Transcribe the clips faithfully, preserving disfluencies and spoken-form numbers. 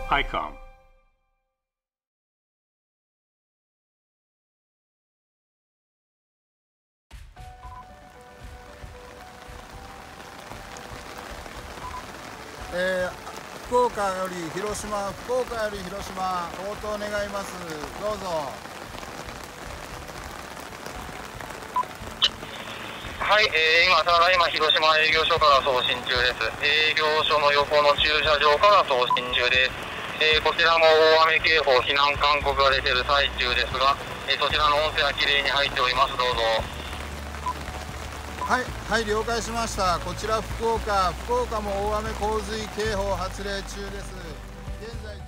アイコン。 えー、福岡より広島、福岡より広島、応答願います。どうぞ。 はい、えー、今、ただいま広島営業所から送信中です。営業所の横の駐車場から送信中です。えー、こちらも大雨警報、避難勧告が出ている最中ですが、えー、そちらの音声はきれいに入っております。どうぞ。 はい、はい、了解しました。こちら福岡、福岡も大雨洪水警報発令中です。現在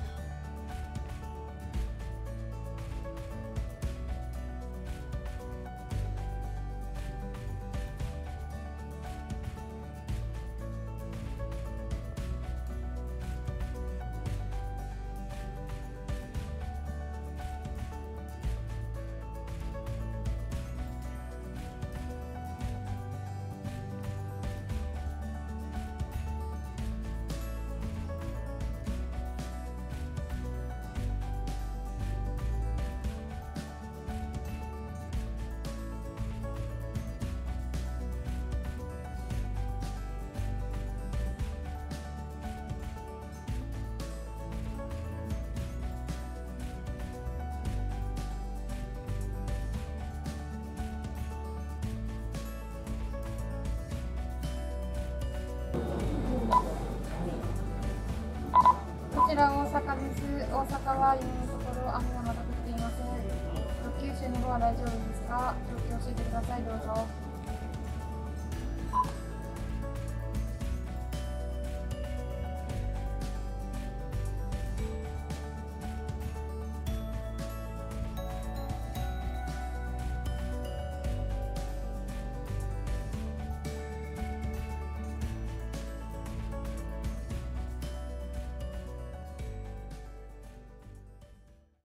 こちら大阪です。大阪は今のところ雨はまだ降っていません。九州の方は大丈夫ですか？状況を教えてください。どうぞ。